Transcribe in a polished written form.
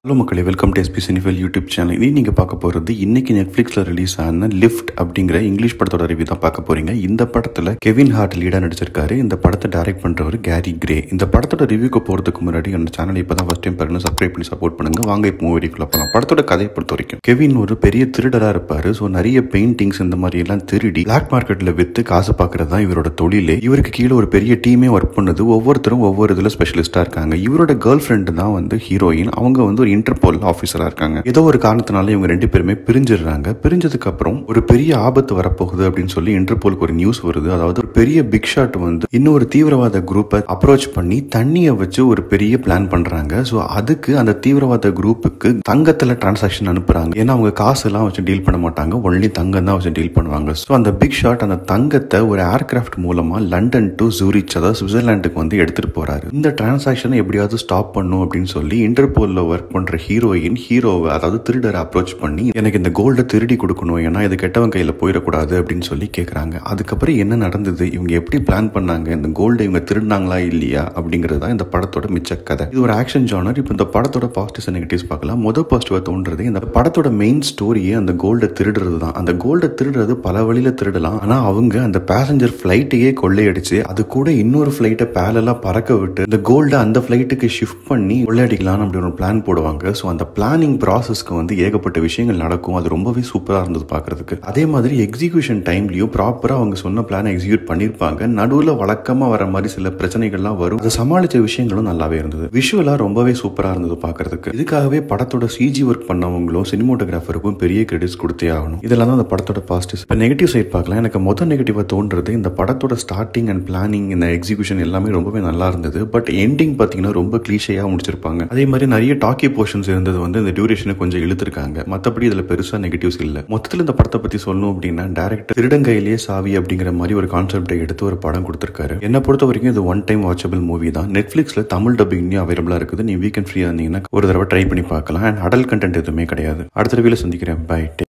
Hello மக்களே, welcome to SP cinephile YouTube channel. இது நீங்கள் பார்க்க போகிறது இன்னைக்கு நெட்ஃப்ளிக்ஸில் ரிலீஸ் ஆன லிஃப்ட் அப்படிங்கிற இங்கிலீஷ் படத்தோட ரிவ்யூ தான் பார்க்க போறீங்க. இந்த படத்தில் கெவின் ஹார்ட் லீடாக நடிச்சிருக்காரு. இந்த படத்தை டைரக்ட் பண்ணுறவர் கேரி கிரே. இந்த படத்தோட ரிவ்யூக்கு போகிறதுக்கு முன்னாடி அந்த சேனல் இப்போ தான் ஃபர்ஸ்ட் டைம் பாருங்க, சப்ஸ்கிரைப் பண்ணி சப்போர்ட் பண்ணுங்க. வாங்க இப்போ மூவிக்குள்ள போகலாம். படத்தோட கதையை பொறுத்த வரைக்கும் கெவின் ஒரு பெரிய திருடராக இருப்பார். ஸோ நிறைய பெயிண்டிங்ஸ் இந்த மாதிரி எல்லாம் திருடி பிளாக் மார்க்கெட்டில் விற்று காசு பார்க்கறது தான் இவரோட தொழிலே. இவருக்கு கீழே ஒரு பெரிய டீமே ஒர்க் பண்ணுது. ஒவ்வொருத்தரும் ஒவ்வொரு இதில் ஸ்பெஷலிஸ்டாக இருக்காங்க. இவரோட கேர்ள் ஃப்ரெண்டு தான் வந்து ஹீரோயின். அவங்க வந்து ஒரு இன்டர்போல் ஆஃபீஸரா இருக்காங்க. ஏதோ ஒரு காரணத்தினால இவங்க ரெண்டு பேருமே பிரிஞ்சிடுறாங்க. பிரிஞ்சதுக்கு அப்புறம் ஒரு பெரிய ஆபத்து வரப்போகுது அப்படின்னு சொல்லி இன்டர்போலுக்கு ஒரு நியூஸ் வருது. அதாவது ஒரு பெரிய பிக் ஷாட் வந்து இன்னொரு தீவிரவாத குரூப்பை அப்ரோச் பண்ணி தண்ணியை வச்சு ஒரு பெரிய பிளான் பண்றாங்க. ஸோ அதுக்கு அந்த தீவிரவாத குரூப்புக்கு தங்கத்துல டிரான்சாக்ஷன் அனுப்புறாங்க. ஏன்னா அவங்க காசு எல்லாம் வச்சு டீல் பண்ண மாட்டாங்க, ஒன்லி தங்கம் தான் வச்சு டீல் பண்ணுவாங்க. ஸோ அந்த பிக் ஷாட் அந்த தங்கத்தை ஒரு ஏர்கிராஃப்ட் மூலமா லண்டன் டு ஜூரிச், அதாவது சுவிட்சர்லாண்டுக்கு வந்து எடுத்துட்டு போறாரு. இந்த டிரான்சாக்ஷனை எப்படியாவது ஸ்டாப் பண்ணும் அப்படின்னு சொல்லி இன்டர்போல்ல ஒர்க் பண்ற ஹீரோவை, அதாவது திருடரை அப்ரோச் பண்ணி எனக்கு இந்த கோல்டை திருடி கொடுக்கணும், ஏன்னா இது கெட்டவன் கையில போயிடக்கூடாது அப்படின்னு சொல்லி கேட்கறாங்க. அதுக்கப்புறம் என்ன நடந்தது, இவங்க எப்படி பிளான் பண்ணாங்க, இந்த கோல்டை இவங்க திருடினாங்களா இல்லையா அப்படிங்கிறது தான் இந்த படத்தோட மிச்ச கதை. இது ஒரு ஆக்ஷன் ஜானர். இப்போ இந்த படத்தோட பாசிட்டிவ்ஸ் அண்ட் நெகட்டிவ்ஸ் பார்க்கலாம். முதல் பாசிட்டிவா தோன்றது, இந்த படத்தோட மெயின் ஸ்டோரியே அந்த கோல்டை திருடுறது தான். அந்த கோல்டை திருடுறது பல வழியில திருடலாம். ஆனா அவங்க அந்த பேசஞ்சர் பிளைட்டையே கொள்ளையடிச்சு அது கூட இன்னொரு பிளைட்டை பேரலா பறக்க விட்டு இந்த கோல்டை அந்த பிளைட்டுக்கு ஷிஃப்ட் பண்ணி கொள்ளையடிக்கலாம் அப்படின்னு ஒரு பிளான் போடுவாங்க. ஸோ அந்த பிளானிங் ப்ராசஸ்க்கு வந்து ஏகப்பட்ட விஷயங்கள் நடக்கும். அது ரொம்பவே சூப்பராக இருந்தது பார்க்கறதுக்கு. அதே மாதிரி எக்ஸிகியூஷன் டைம்லயும் ப்ராப்பராக அவங்க சொன்ன பிளானை எக்ஸிக்யூட் பண்ணியிருப்பாங்க. நடுவில் வழக்கமாக வர மாதிரி சில பிரச்சனைகள்லாம் வரும். அதை சமாளிச்ச விஷயங்களும் நல்லாவே இருந்தது. விஷுவலா ரொம்பவே சூப்பராக இருந்தது பார்க்கறதுக்கு. இதுக்காகவே படத்தோட சிஜி ஒர்க் பண்ணவங்களும் சினிமோட்டோகிராஃபருக்கும் பெரிய கிரெடிட்ஸ் கொடுத்தே ஆகணும். இதெல்லாம் தான் அந்த படத்தோட பாசிட்டிவ்ஸ். இப்போ நெகட்டிவ் சைட் பார்க்கலாம். எனக்கு முதல் நெகட்டிவா தோன்றது, இந்த படத்தோட ஸ்டார்டிங் அண்ட் பிளானிங், இந்த எக்ஸிகியூஷன் எல்லாமே ரொம்பவே நல்லா இருந்தது. பட் எண்டிங் பார்த்தீங்கன்னா ரொம்ப கிளீஷையா முடிச்சிருப்பாங்க. அதே மாதிரி நிறைய டாக்கி போர்ஷன்ஸ் இருந்தது வந்து இந்த டியூரேஷனை கொஞ்சம் இழுத்துருக்காங்க. மற்றபடி இதுல பெருசா நெகட்டிவ்ஸ் இல்ல. மொத்தத்தில் இந்த படத்தை பத்தி சொல்லணும் அப்படின்னா, டைரக்டர் திருடங்கையிலேயே சாவி அப்படிங்கிற மாதிரி ஒரு கான்செப்டை எடுத்து ஒரு படம் கொடுத்திருக்காரு. என்ன பொறுத்த வரைக்கும் இது ஒன் டைம் வாட்சபிள் மூவி தான். நெட்ஃபிளிக்ஸ்ல தமிழ் டப்பிங்கும் அவைலபிளா இருக்குது. நீ வீக்கெண்ட் ஃப்ரீயா இருந்தீங்கன்னா ஒரு தடவை ட்ரை பண்ணி பார்க்கலாம். அண்ட் அடல்ட் கண்டென்ட் எதுவுமே கிடையாது. அடுத்த வீடியோல சந்திக்கிறேன். பை.